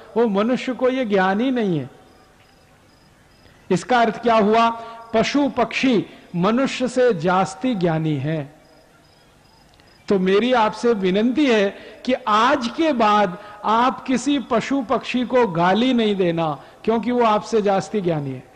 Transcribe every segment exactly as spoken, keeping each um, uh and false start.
वो मनुष्य को ये ज्ञान ही नहीं है। इसका अर्थ क्या हुआ? पशु पक्षी मनुष्य से जास्ती ज्ञानी है। तो मेरी आपसे विनती है कि आज के बाद आप किसी पशु पक्षी को गाली नहीं देना, क्योंकि वो आपसे जास्ती ज्ञानी है।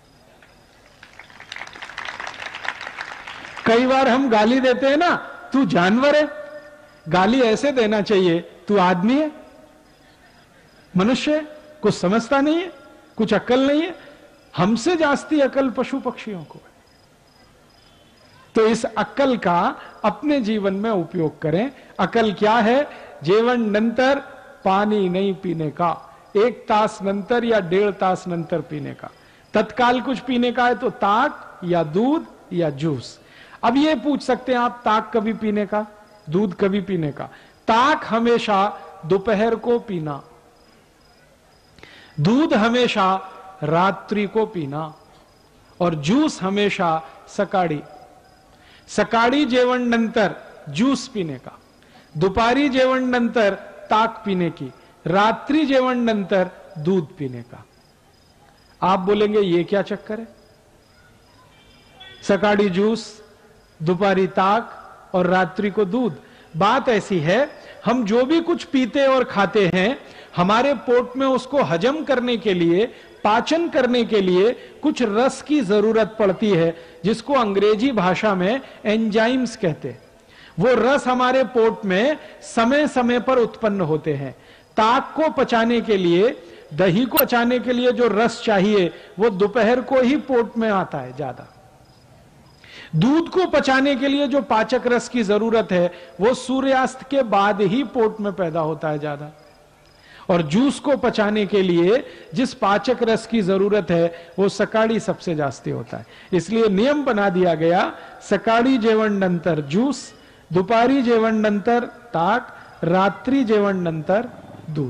कई बार हम गाली देते हैं ना, तू जानवर है। गाली ऐसे देना चाहिए, तू आदमी है, मनुष्य है, कुछ समझता नहीं है, कुछ अक्ल नहीं है। हमसे जास्ती अक्ल पशु पक्षियों को है। तो इस अक्ल का अपने जीवन में उपयोग करें। अक्ल क्या है? जेवण नंतर पानी नहीं पीने का, एक तास नंतर या डेढ़ तास नंतर पीने का। तत्काल कुछ पीने का है तो ताक या दूध या जूस। अब ये पूछ सकते हैं आप, ताक कभी पीने का, दूध कभी पीने का? ताक हमेशा दोपहर को पीना, दूध हमेशा रात्रि को पीना, और जूस हमेशा सकाळी। सकाळी जेवण नंतर ज्यूस पीने का, दुपारी जेवण नंतर ताक पीने की, रात्रि जेवण नंतर दूध पीने का। आप बोलेंगे ये क्या चक्कर है? सकाळी जूस, दोपहरी ताक और रात्रि को दूध। बात ऐसी है, हम जो भी कुछ पीते और खाते हैं, हमारे पोट में उसको हजम करने के लिए, पाचन करने के लिए कुछ रस की जरूरत पड़ती है, जिसको अंग्रेजी भाषा में एंजाइम्स कहते हैं। वो रस हमारे पोट में समय समय पर उत्पन्न होते हैं। ताक को पचाने के लिए, दही को पचाने के लिए जो रस चाहिए वो दोपहर को ही पोट में आता है ज्यादा। दूध को पचाने के लिए जो पाचक रस की जरूरत है वो सूर्यास्त के बाद ही पोट में पैदा होता है ज्यादा। और जूस को पचाने के लिए जिस पाचक रस की जरूरत है वो सकाळी सबसे जास्ती होता है। इसलिए नियम बना दिया गया, सकाळी जेवण नंतर जूस, दुपारी जेवण नंतर ताक, रात्रि जेवण नंतर दूध।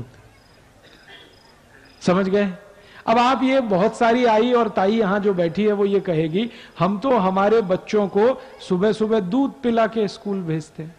समझ गए? अब आप ये, बहुत सारी आई और ताई यहां जो बैठी है वो ये कहेगी, हम तो हमारे बच्चों को सुबह सुबह दूध पिला के स्कूल भेजते हैं।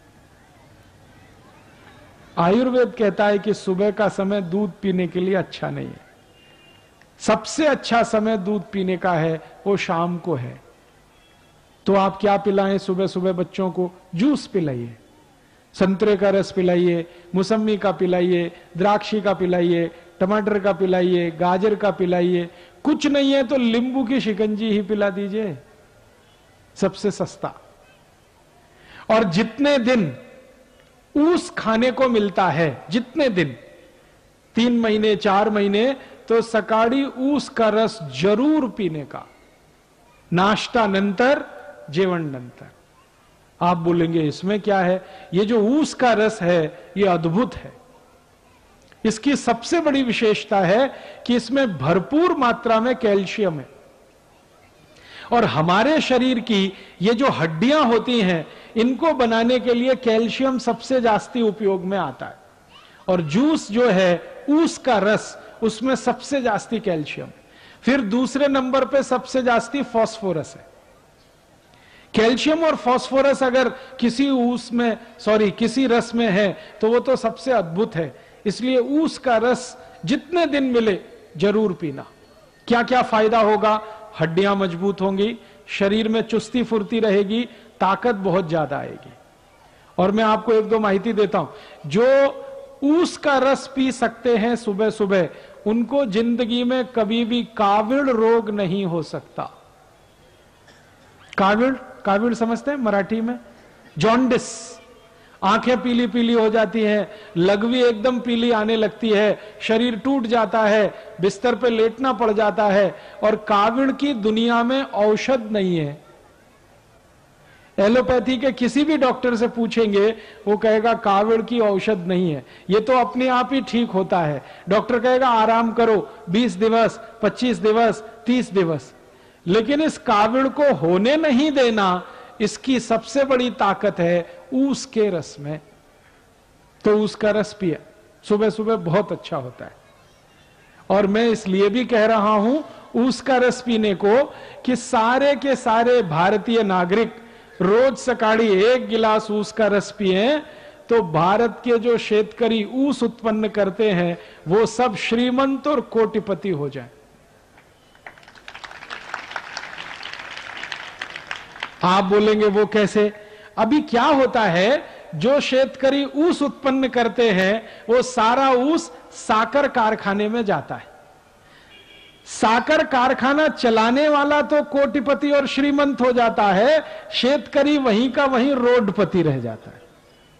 आयुर्वेद कहता है कि सुबह का समय दूध पीने के लिए अच्छा नहीं है। सबसे अच्छा समय दूध पीने का है वो शाम को है। तो आप क्या पिलाएं सुबह सुबह बच्चों को? जूस पिलाइए, संतरे का रस पिलाइए, मौसमी का पिलाइए, द्राक्षी का पिलाइए, टमाटर का पिलाइए, गाजर का पिलाइए। कुछ नहीं है तो नींबू की शिकंजी ही पिला दीजिए, सबसे सस्ता। और जितने दिन ऊस खाने को मिलता है, जितने दिन, तीन महीने चार महीने, तो सकाळी ऊस का रस जरूर पीने का, नाश्ता नंतर, जेवण नंतर। आप बोलेंगे इसमें क्या है? ये जो ऊस का रस है ये अद्भुत है। इसकी सबसे बड़ी विशेषता है कि इसमें भरपूर मात्रा में कैल्शियम है। और हमारे शरीर की ये जो हड्डियां होती हैं, इनको बनाने के लिए कैल्शियम सबसे जास्ती उपयोग में आता है। और जूस जो है, ऊस का रस, उसमें सबसे जास्ती कैल्शियम। फिर दूसरे नंबर पे सबसे जास्ती फास्फोरस है। कैल्शियम और फास्फोरस अगर किसी ऊस में, सॉरी किसी रस में है तो वो तो सबसे अद्भुत है। इसलिए ऊस का रस जितने दिन मिले जरूर पीना। क्या क्या फायदा होगा? हड्डियां मजबूत होंगी, शरीर में चुस्ती फुर्ती रहेगी, ताकत बहुत ज्यादा आएगी। और मैं आपको एक दो माहिती देता हूं, जो ऊस का रस पी सकते हैं सुबह सुबह, उनको जिंदगी में कभी भी काविड़ रोग नहीं हो सकता। काविड़, काविड़ समझते हैं मराठी में? जॉन्डिस, आंखें पीली पीली हो जाती हैं, लघवी एकदम पीली आने लगती है, शरीर टूट जाता है, बिस्तर पे लेटना पड़ जाता है। और काविड़ की दुनिया में औषध नहीं है। एलोपैथी के किसी भी डॉक्टर से पूछेंगे, वो कहेगा काविड़ की औषध नहीं है, ये तो अपने आप ही ठीक होता है। डॉक्टर कहेगा आराम करो बीस दिवस, पच्चीस दिवस, तीस दिवस। लेकिन इस काविड़ को होने नहीं देना, इसकी सबसे बड़ी ताकत है ऊस के रस में। तो ऊस का रस पिया सुबह सुबह, बहुत अच्छा होता है। और मैं इसलिए भी कह रहा हूं ऊस का रस पीने को कि सारे के सारे भारतीय नागरिक रोज सकाळी एक गिलास ऊस का रस पिए तो भारत के जो शेतकरी ऊस उत्पन्न करते हैं वो सब श्रीमंत और कोटिपति हो जाए। आप बोलेंगे वो कैसे? अभी क्या होता है, जो शेतकरी ऊस उत्पन्न करते हैं वो सारा ऊस साकर कारखाने में जाता है। साकर कारखाना चलाने वाला तो कोटिपति और श्रीमंत हो जाता है, शेतकरी वहीं का वहीं रोडपति रह जाता है।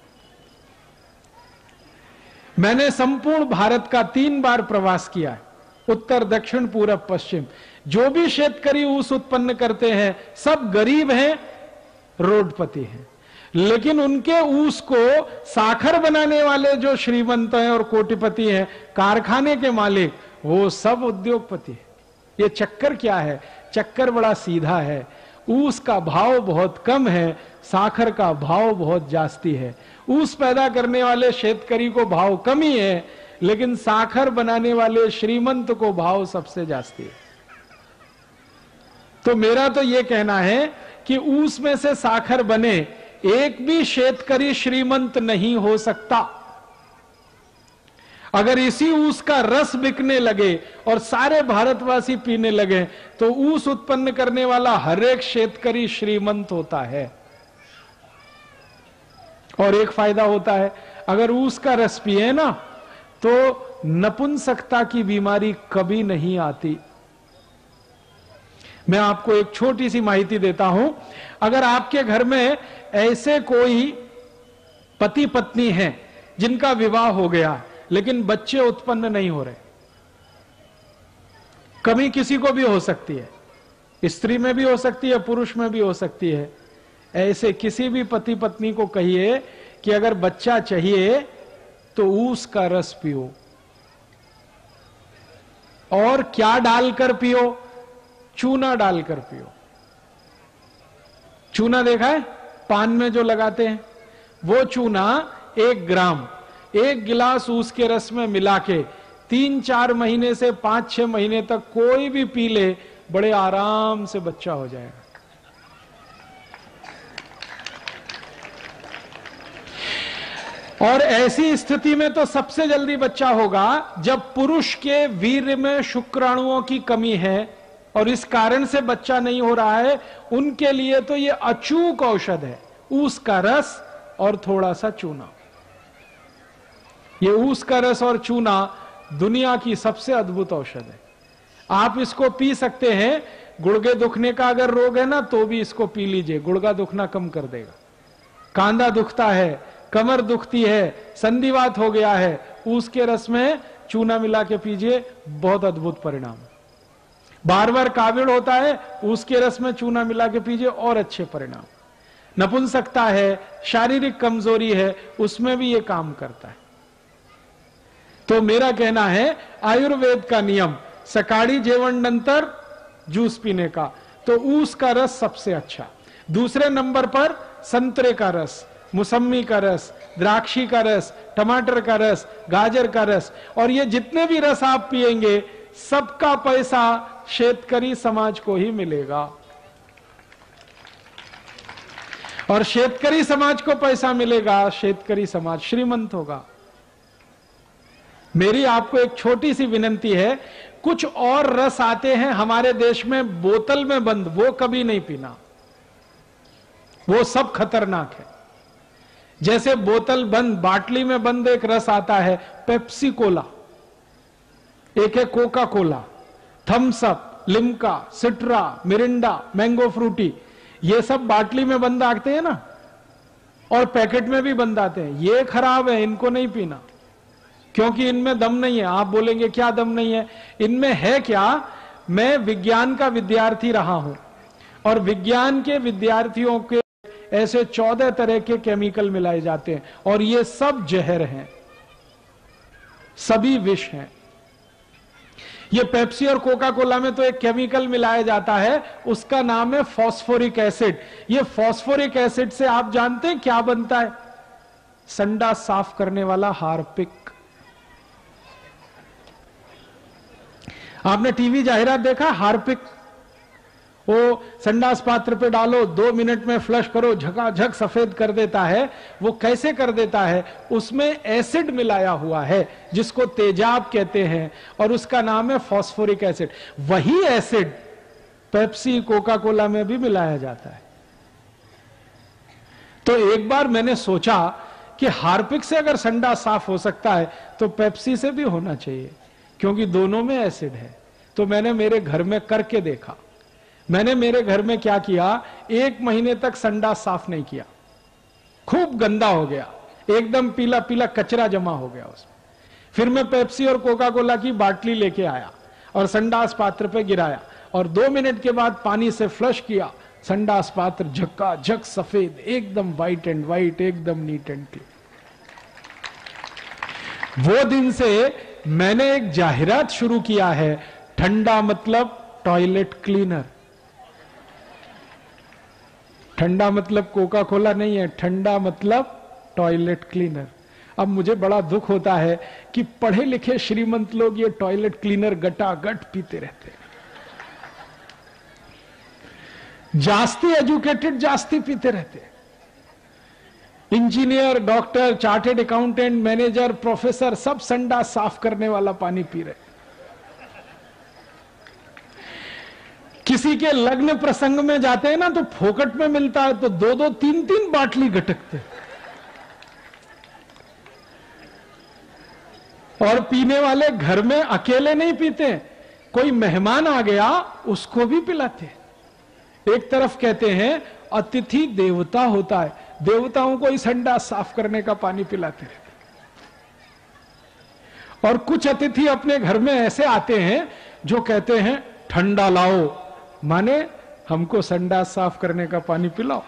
मैंने संपूर्ण भारत का तीन बार प्रवास किया है, उत्तर दक्षिण पूरब पश्चिम। जो भी शेतकरी ऊस उत्पन्न करते हैं सब गरीब हैं, रोडपति हैं, लेकिन उनके ऊस को साखर बनाने वाले जो श्रीमंत हैं और कोटिपति हैं, कारखाने के मालिक, वो सब उद्योगपति है। ये चक्कर क्या है? चक्कर बड़ा सीधा है। ऊस का भाव बहुत कम है, साखर का भाव बहुत जास्ती है। ऊस पैदा करने वाले शेतकरी को भाव कम ही है, लेकिन साखर बनाने वाले श्रीमंत को भाव सबसे जास्ती है। तो मेरा तो यह कहना है कि ऊस में से साखर बने, एक भी शेतकरी श्रीमंत नहीं हो सकता। अगर इसी ऊस का रस बिकने लगे और सारे भारतवासी पीने लगे तो ऊस उत्पन्न करने वाला हर एक शेतकरी श्रीमंत होता है। और एक फायदा होता है, अगर ऊस का रस पिए ना तो नपुंसकता की बीमारी कभी नहीं आती। मैं आपको एक छोटी सी माहिती देता हूं। अगर आपके घर में ऐसे कोई पति पत्नी हैं जिनका विवाह हो गया लेकिन बच्चे उत्पन्न नहीं हो रहे, कमी किसी को भी हो सकती है, स्त्री में भी हो सकती है, पुरुष में भी हो सकती है, ऐसे किसी भी पति पत्नी को कहिए कि अगर बच्चा चाहिए तो ऊस का रस पियो। और क्या डालकर पियो? चूना डालकर पियो। चूना देखा है पान में जो लगाते हैं, वो चूना एक ग्राम एक गिलास ऊस के रस में मिला के तीन चार mहीने से पांच छह महीने तक कोई भी पी ले, बड़े आराम से बच्चा हो जाएगा। और ऐसी स्थिति में तो सबसे जल्दी बच्चा होगा जब पुरुष के वीर्य में शुक्राणुओं की कमी है और इस कारण से बच्चा नहीं हो रहा है। उनके लिए तो ये अचूक औषध है, ऊस का रस और थोड़ा सा चूना। ये ऊस का रस और चूना दुनिया की सबसे अद्भुत औषध है। आप इसको पी सकते हैं। गुर्गे दुखने का अगर रोग है ना तो भी इसको पी लीजिए, गुर्गा दुखना कम कर देगा। कांधा दुखता है, कमर दुखती है, संधिवात हो गया है, ऊस के रस में चूना मिला के पीजिए, बहुत अद्भुत परिणाम। बार बार काविड़ होता है, ऊस के रस में चूना मिला के पीजिए, और अच्छे परिणाम। नपुंसकता है, शारीरिक कमजोरी है, उसमें भी ये काम करता है। तो मेरा कहना है आयुर्वेद का नियम, सकाळी जेवण नंतर जूस पीने का, तो ऊस का रस सबसे अच्छा। दूसरे नंबर पर संतरे का रस, मौसमी का रस, द्राक्षी का रस, टमाटर का रस, गाजर का रस। और ये जितने भी रस आप पिएंगे सबका पैसा शेतकरी समाज को ही मिलेगा। और शेतकरी समाज को पैसा मिलेगा, शेतकरी समाज श्रीमंत होगा। मेरी आपको एक छोटी सी विनंती है, कुछ और रस आते हैं हमारे देश में बोतल में बंद, वो कभी नहीं पीना, वो सब खतरनाक है। जैसे बोतल बंद, बाटली में बंद एक रस आता है पेप्सी कोला, एक है Coca Cola, Thums Up, Limca, Citra, Mirinda, mango Frooti, ये सब बाटली में बंद आते हैं ना, और पैकेट में भी बंद आते हैं। ये खराब है, इनको नहीं पीना, क्योंकि इनमें दम नहीं है। आप बोलेंगे क्या दम नहीं है? इनमें है क्या? मैं विज्ञान का विद्यार्थी रहा हूं और विज्ञान के विद्यार्थियों के ऐसे चौदह तरह के केमिकल मिलाए जाते हैं और ये सब जहर हैं, सभी विष हैं। ये पेप्सी और कोका कोला में तो एक केमिकल मिलाया जाता है, उसका नाम है फॉस्फोरिक एसिड। ये फॉस्फोरिक एसिड से आप जानते हैं क्या बनता है? संडा साफ करने वाला हार्पिक। आपने टीवी जाहिरात देखा हार्पिक? वो संडास पात्र पे डालो, दो मिनट में फ्लश करो, झकाझक सफेद कर देता है। वो कैसे कर देता है? उसमें एसिड मिलाया हुआ है जिसको तेजाब कहते हैं, और उसका नाम है फास्फोरिक एसिड। वही एसिड पेप्सी कोका कोला में भी मिलाया जाता है। तो एक बार मैंने सोचा कि हार्पिक से अगर संडास साफ हो सकता है तो पेप्सी से भी होना चाहिए, क्योंकि दोनों में एसिड है। तो मैंने मेरे घर में करके देखा। मैंने मेरे घर में क्या किया, एक महीने तक संडास साफ नहीं किया, खूब गंदा हो गया, एकदम पीला पीला कचरा जमा हो गया उसमें। फिर मैं पेप्सी और कोका कोला की बाटली लेके आया और संडास पात्र पे गिराया, और दो मिनट के बाद पानी से फ्लश किया। संडास पात्र झक्का झक सफेद, एकदम व्हाइट एंड व्हाइट, एकदम नीट एंड क्लीन। वो दिन से मैंने एक जाहिरात शुरू किया है, ठंडा मतलब टॉयलेट क्लीनर। ठंडा मतलब कोका कोला नहीं है, ठंडा मतलब टॉयलेट क्लीनर। अब मुझे बड़ा दुख होता है कि पढ़े लिखे श्रीमंत लोग ये टॉयलेट क्लीनर गटागट पीते रहते हैं। जास्ती एजुकेटेड जास्ती पीते रहते हैं। Engineer, doctor, chartered accountant, manager, professor सब संडास साफ करने वाला पानी पी रहे। किसी के लग्न प्रसंग में जाते हैं ना तो फोकट में मिलता है, तो दो दो तीन तीन बाटली गटकते, और पीने वाले घर में अकेले नहीं पीते, कोई मेहमान आ गया उसको भी पिलाते। एक तरफ कहते हैं अतिथि देवता होता है, देवताओं को ही संडास साफ करने का पानी पिलाते रहते। और कुछ अतिथि अपने घर में ऐसे आते हैं जो कहते हैं ठंडा लाओ, माने हमको संडास साफ करने का पानी पिलाओ।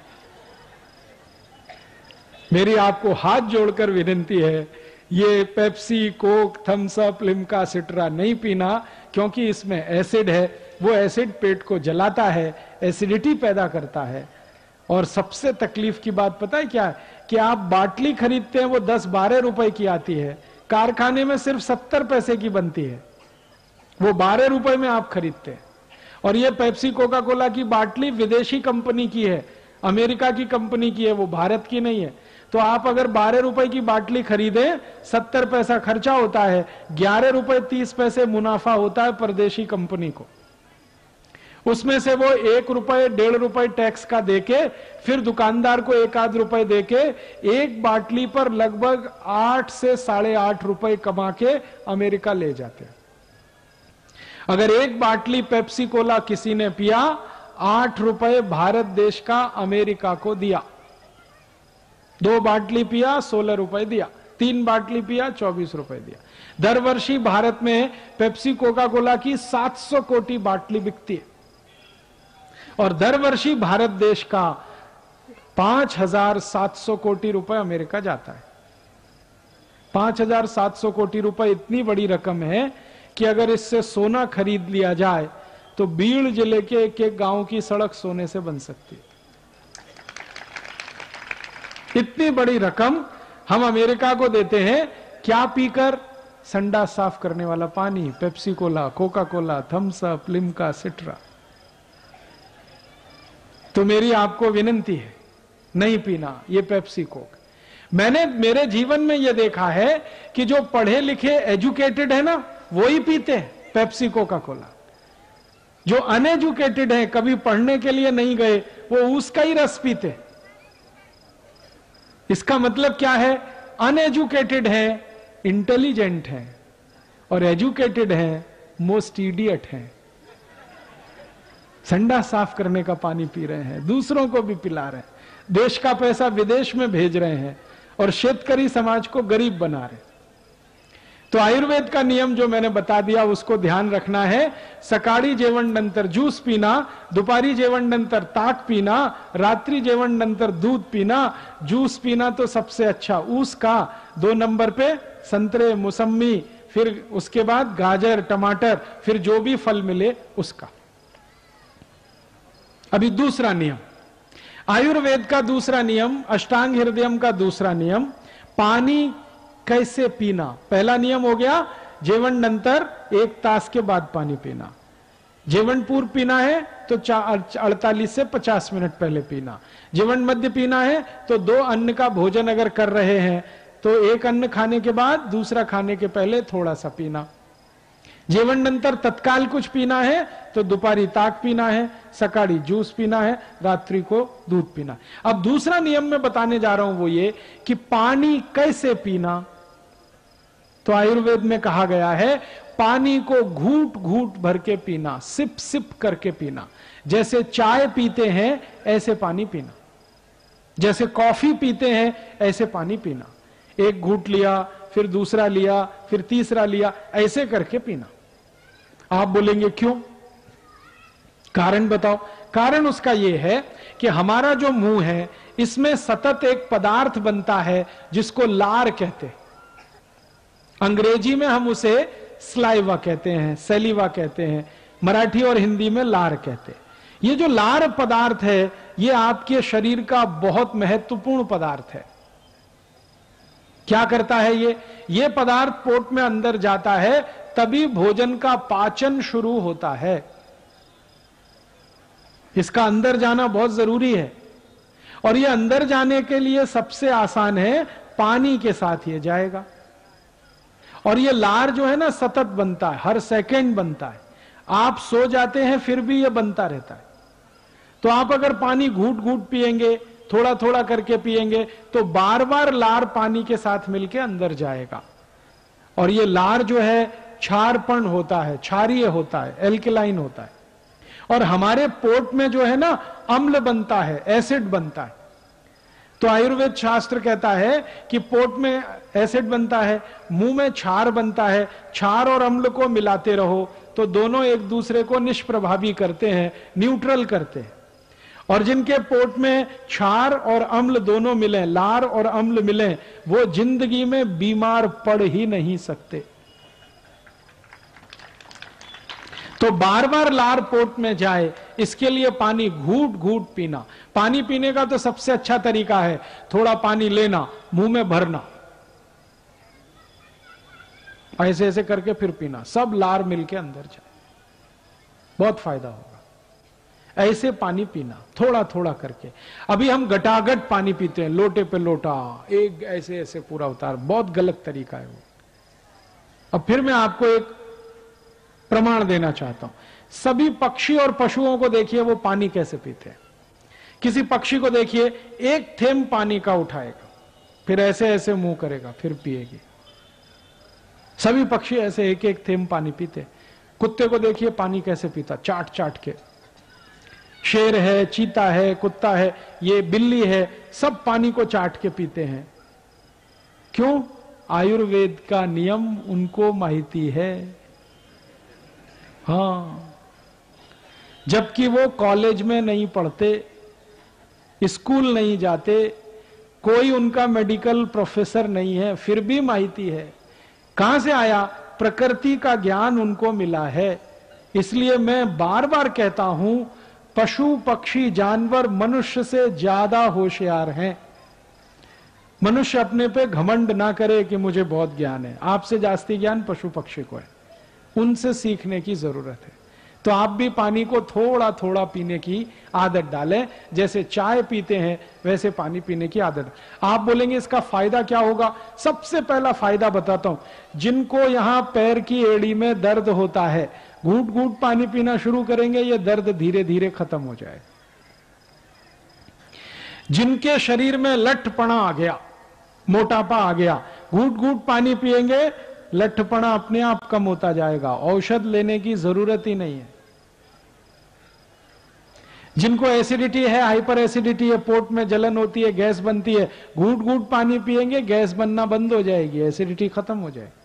मेरी आपको हाथ जोड़कर विनती है, ये Pepsi, Coke, Thums Up, Limca, Citra नहीं पीना, क्योंकि इसमें एसिड है। वो एसिड पेट को जलाता है, एसिडिटी पैदा करता है। और सबसे तकलीफ की बात पता है क्या है? कि आप बाटली खरीदते हैं, वो दस बारह रुपए की आती है, कारखाने में सिर्फ सत्तर पैसे की बनती है, वो बारह रुपए में आप खरीदते हैं। और ये पेप्सी कोका कोला की बाटली विदेशी कंपनी की है, अमेरिका की कंपनी की है, वो भारत की नहीं है। तो आप अगर बारह रुपए की बाटली खरीदें, सत्तर पैसा खर्चा होता है, ग्यारह रुपए तीस पैसे मुनाफा होता है परदेशी कंपनी को। उसमें से वो एक रुपए डेढ़ रुपए टैक्स का देके, फिर दुकानदार को एक आध रुपए देके एक बाटली पर लगभग आठ से साढ़े आठ रुपए कमा के अमेरिका ले जाते हैं। अगर एक बाटली पेप्सी कोला किसी ने पिया, आठ रुपए भारत देश का अमेरिका को दिया। दो बाटली पिया, सोलह रुपए दिया। तीन बाटली पिया, चौबीस रुपए दिया। दर वर्षी भारत में पेप्सी कोका कोला की सात सौ कोटी बाटली बिकती है, और दर वर्षी भारत देश का पांच हजार सात सौ कोटी रुपए अमेरिका जाता है। पांच हजार सात सौ कोटी रुपए इतनी बड़ी रकम है कि अगर इससे सोना खरीद लिया जाए तो बीड़ जिले के एक एक गांव की सड़क सोने से बन सकती है। इतनी बड़ी रकम हम अमेरिका को देते हैं, क्या पीकर? संडास साफ करने वाला पानी, Pepsi cola, Coca Cola, Thums Up, Limca, Citra. तो मेरी आपको विनती है, नहीं पीना ये पेप्सी कोक। मैंने मेरे जीवन में यह देखा है कि जो पढ़े लिखे एजुकेटेड है ना, वो ही पीते हैं पेप्सी कोका कोला। जो अनएजुकेटेड है, कभी पढ़ने के लिए नहीं गए, वो उसका ही रस पीते। इसका मतलब क्या है? अनएजुकेटेड है इंटेलिजेंट है, और एजुकेटेड है मोस्ट इडियट है। संडास साफ करने का पानी पी रहे हैं, दूसरों को भी पिला रहे हैं, देश का पैसा विदेश में भेज रहे हैं, और शेतकरी समाज को गरीब बना रहे। तो आयुर्वेद का नियम जो मैंने बता दिया उसको ध्यान रखना है। सकाळी जेवण नंतर ज्यूस पीना, दुपारी जेवण नंतर ताक पीना, रात्रि जेवण नंतर दूध पीना। जूस पीना तो सबसे अच्छा, ऊस का दो नंबर पे संतरे, मौसमी, फिर उसके बाद गाजर, टमाटर, फिर जो भी फल मिले उसका। अभी दूसरा नियम, आयुर्वेद का दूसरा नियम, अष्टांग हृदयम का दूसरा नियम, पानी कैसे पीना। पहला नियम हो गया जेवण नंतर एक तास के बाद पानी पीना। जीवन पूर्व पीना है तो अड़तालीस से पचास मिनट पहले पीना। जीवन मध्य पीना है तो दो अन्न का भोजन अगर कर रहे हैं तो एक अन्न खाने के बाद दूसरा खाने के पहले थोड़ा सा पीना। जीवन नंतर तत्काल कुछ पीना है तो दोपहरी ताक पीना है, सकाळी जूस पीना है, रात्रि को दूध पीना। अब दूसरा नियम मैं बताने जा रहा हूं वो ये कि पानी कैसे पीना। तो आयुर्वेद में कहा गया है पानी को घूट घूट भर के पीना, सिप सिप करके पीना। जैसे चाय पीते हैं ऐसे पानी पीना, जैसे कॉफी पीते हैं ऐसे पानी पीना। एक घूट लिया, फिर दूसरा लिया, फिर तीसरा लिया, ऐसे करके पीना। आप बोलेंगे क्यों? कारण बताओ। कारण उसका यह है कि हमारा जो मुंह है इसमें सतत एक पदार्थ बनता है जिसको लार कहते हैं। अंग्रेजी में हम उसे स्लाइवा कहते हैं, सेलिवा कहते हैं, मराठी और हिंदी में लार कहते हैं। ये जो लार पदार्थ है ये आपके शरीर का बहुत महत्वपूर्ण पदार्थ है। क्या करता है ये ये पदार्थ पोट में अंदर जाता है तभी भोजन का पाचन शुरू होता है। इसका अंदर जाना बहुत जरूरी है और ये अंदर जाने के लिए सबसे आसान है पानी के साथ ये जाएगा। और ये लार जो है ना सतत बनता है, हर सेकंड बनता है। आप सो जाते हैं फिर भी ये बनता रहता है। तो आप अगर पानी घूट घूट पिएंगे, थोड़ा थोड़ा करके पिएंगे तो बार बार लार पानी के साथ मिलके अंदर जाएगा। और ये लार जो है क्षारपण होता है, क्षारीय होता है, एल्कलाइन होता है। और हमारे पोट में जो है ना अम्ल बनता है, एसिड बनता है। तो आयुर्वेद शास्त्र कहता है कि पोट में एसिड बनता है, मुंह में क्षार बनता है। क्षार और अम्ल को मिलाते रहो तो दोनों एक दूसरे को निष्प्रभावी करते हैं, न्यूट्रल करते हैं। और जिनके पोट में क्षार और अम्ल दोनों मिले, लार और अम्ल मिले, वो जिंदगी में बीमार पड़ ही नहीं सकते। तो बार बार लार पोट में जाए इसके लिए पानी घूट घूट पीना। पानी पीने का तो सबसे अच्छा तरीका है थोड़ा पानी लेना, मुंह में भरना, ऐसे ऐसे करके फिर पीना, सब लार मिलके अंदर जाए, बहुत फायदा होगा। ऐसे पानी पीना थोड़ा थोड़ा करके। अभी हम गटागट पानी पीते हैं, लोटे पे लोटा, एक ऐसे ऐसे पूरा उतार, बहुत गलत तरीका है वो। अब फिर मैं आपको एक प्रमाण देना चाहता हूं। सभी पक्षी और पशुओं को देखिए वो पानी कैसे पीते हैं। किसी पक्षी को देखिए एक थेम पानी का उठाएगा, फिर ऐसे ऐसे मुंह करेगा, फिर पिएगी। सभी पक्षी ऐसे एक एक थेम पानी पीते। कुत्ते को देखिए पानी कैसे पीता, चाट चाट के। शेर है, चीता है, कुत्ता है, ये बिल्ली है, सब पानी को चाट के पीते हैं। क्यों? आयुर्वेद का नियम उनको माहिती है। हाँ, जबकि वो कॉलेज में नहीं पढ़ते, स्कूल नहीं जाते, कोई उनका मेडिकल प्रोफेसर नहीं है, फिर भी माहिती है। कहां से आया? प्रकृति का ज्ञान उनको मिला है। इसलिए मैं बार बार कहता हूं पशु पक्षी जानवर मनुष्य से ज्यादा होशियार हैं। मनुष्य अपने पे घमंड ना करे कि मुझे बहुत ज्ञान है। आपसे जास्ती ज्ञान पशु पक्षी को है, उनसे सीखने की जरूरत है। तो आप भी पानी को थोड़ा थोड़ा पीने की आदत डालें। जैसे चाय पीते हैं वैसे पानी पीने की आदत। आप बोलेंगे इसका फायदा क्या होगा? सबसे पहला फायदा बताता हूं। जिनको यहां पैर की एड़ी में दर्द होता है, घूट घूट पानी पीना शुरू करेंगे, ये दर्द धीरे धीरे खत्म हो जाए। जिनके शरीर में लठपना आ गया, मोटापा आ गया, घूट घूट पानी पिएंगे, लठपना अपने आप कम होता जाएगा, औषध लेने की जरूरत ही नहीं है। जिनको एसिडिटी है, हाइपर एसिडिटी है, पोट में जलन होती है, गैस बनती है, घूट घूट पानी पिएंगे, गैस बनना बंद हो जाएगी, एसिडिटी खत्म हो जाएगी।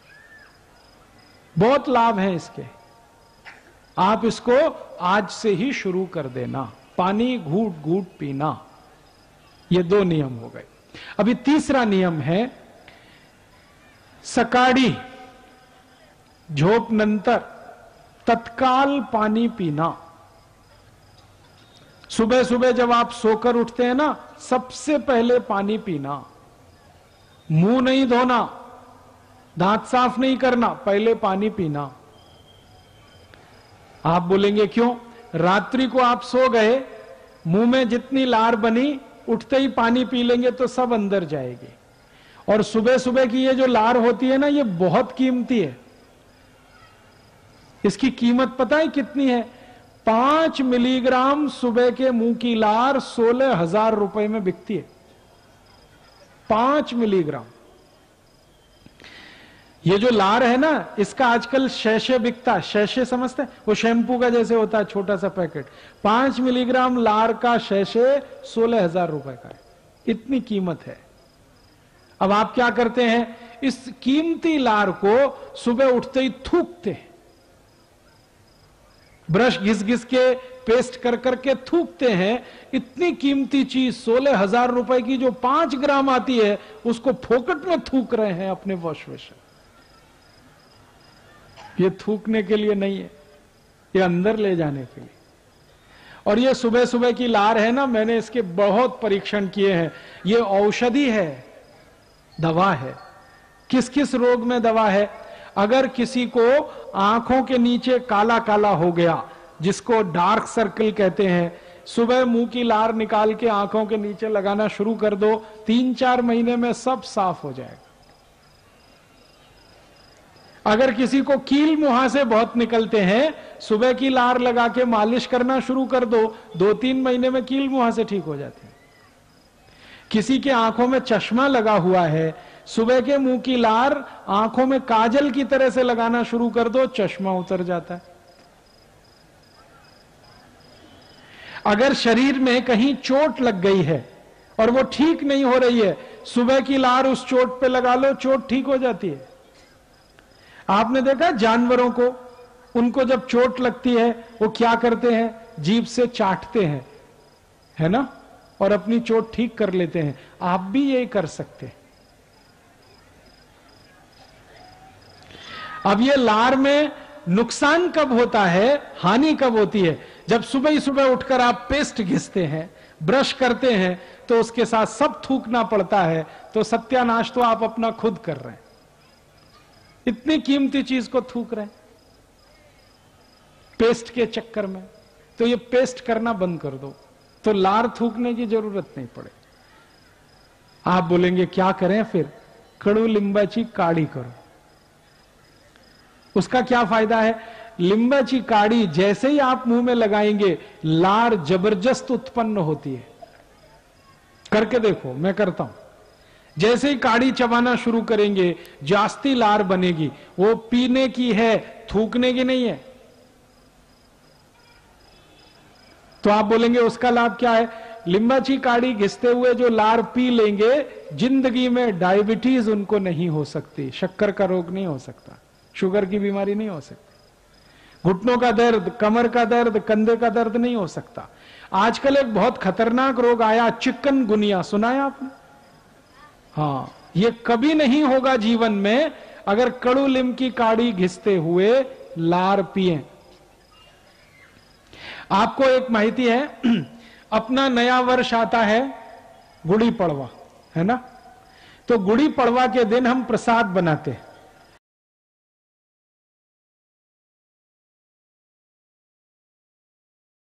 बहुत लाभ है इसके। आप इसको आज से ही शुरू कर देना, पानी घूट घूट पीना। ये दो नियम हो गए। अभी तीसरा नियम है सकाळी झोप नंतर तत्काल पानी पीना। सुबह सुबह जब आप सोकर उठते हैं ना, सबसे पहले पानी पीना। मुंह नहीं धोना, दांत साफ नहीं करना, पहले पानी पीना। आप बोलेंगे क्यों? रात्रि को आप सो गए, मुंह में जितनी लार बनी, उठते ही पानी पी लेंगे तो सब अंदर जाएगी। और सुबह सुबह की ये जो लार होती है ना, ये बहुत कीमती है। इसकी कीमत पता है कितनी है? पांच मिलीग्राम सुबह के मुंह की लार सोलह हजार रुपए में बिकती है। पांच मिलीग्राम। ये जो लार है ना, इसका आजकल शैशे बिकता है। शैशे समझते हैं? वो शैम्पू का जैसे होता है, छोटा सा पैकेट। पांच मिलीग्राम लार का शैशे सोलह हजार रुपए का है। इतनी कीमत है। अब आप क्या करते हैं? इस कीमती लार को सुबह उठते ही थूकते हैं, ब्रश घिस घिस के, पेस्ट कर करके थूकते हैं। इतनी कीमती चीज सोलह हजार रुपए की जो पांच ग्राम आती है, उसको फोकट में थूक रहे हैं अपने वॉश बेसिन। ये थूकने के लिए नहीं है, ये अंदर ले जाने के लिए। और ये सुबह सुबह की लार है ना, मैंने इसके बहुत परीक्षण किए हैं। ये औषधि है, दवा है। किस किस रोग में दवा है? अगर किसी को आंखों के नीचे काला काला हो गया, जिसको डार्क सर्कल कहते हैं, सुबह मुंह की लार निकाल के आंखों के नीचे लगाना शुरू कर दो, तीन चार महीने में सब साफ हो जाएगा। अगर किसी को कील मुहासे बहुत निकलते हैं, सुबह की लार लगा के मालिश करना शुरू कर दो, दो तीन महीने में कील मुहासे ठीक हो जाते हैं। किसी के आंखों में चश्मा लगा हुआ है, सुबह के मुंह की लार आंखों में काजल की तरह से लगाना शुरू कर दो, चश्मा उतर जाता है। अगर शरीर में कहीं चोट लग गई है और वो ठीक नहीं हो रही है, सुबह की लार उस चोट पे लगा लो, चोट ठीक हो जाती है। आपने देखा जानवरों को, उनको जब चोट लगती है वो क्या करते हैं? जीभ से चाटते हैं, है ना, और अपनी चोट ठीक कर लेते हैं। आप भी यही कर सकते हैं। अब ये लार में नुकसान कब होता है, हानि कब होती है? जब सुबह ही सुबह उठकर आप पेस्ट घिसते हैं, ब्रश करते हैं, तो उसके साथ सब थूकना पड़ता है, तो सत्यानाश तो आप अपना खुद कर रहे हैं। इतनी कीमती चीज को थूक रहे हैं पेस्ट के चक्कर में। तो ये पेस्ट करना बंद कर दो, तो लार थूकने की जरूरत नहीं पड़े। आप बोलेंगे क्या करें फिर? कड़ू लिंबाची काढ़ी करो। उसका क्या फायदा है? लिंबाची काढ़ी जैसे ही आप मुंह में लगाएंगे, लार जबरदस्त उत्पन्न होती है। करके देखो, मैं करता हूं। जैसे ही काढ़ी चबाना शुरू करेंगे, जास्ती लार बनेगी। वो पीने की है, थूकने की नहीं है। तो आप बोलेंगे उसका लाभ क्या है? लिंबाची काढ़ी घिसते हुए जो लार पी लेंगे, जिंदगी में डायबिटीज उनको नहीं हो सकती, शक्कर का रोग नहीं हो सकता, शुगर की बीमारी नहीं हो सकती, घुटनों का दर्द, कमर का दर्द, कंधे का दर्द नहीं हो सकता। आजकल एक बहुत खतरनाक रोग आया, चिकनगुनिया, सुना है आपने? हाँ, ये कभी नहीं होगा जीवन में अगर कड़ू लीम की काढ़ी घिसते हुए लार पिए। आपको एक माहिती है, अपना नया वर्ष आता है गुड़ी पड़वा, है ना? तो गुड़ी पड़वा के दिन हम प्रसाद बनाते हैं।